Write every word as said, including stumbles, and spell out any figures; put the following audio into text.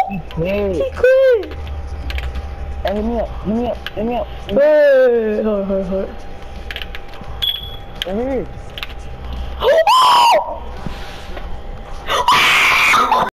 เฮ้ยขี้คุยไอ้เนี่ยเนี่ยไอ้เนี่ยเฮ้ยเฮ้ยเฮ้ยเฮ้ยเฮ้ยโอ้